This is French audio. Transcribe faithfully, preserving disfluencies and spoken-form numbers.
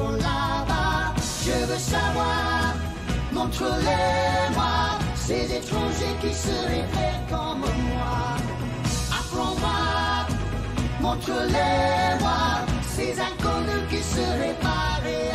font là-bas. Je veux savoir, montre-les-moi, ces étrangers qui seraient prêts comme moi. Apprends-moi, montre-les-moi, ces inconnus qui seraient pareils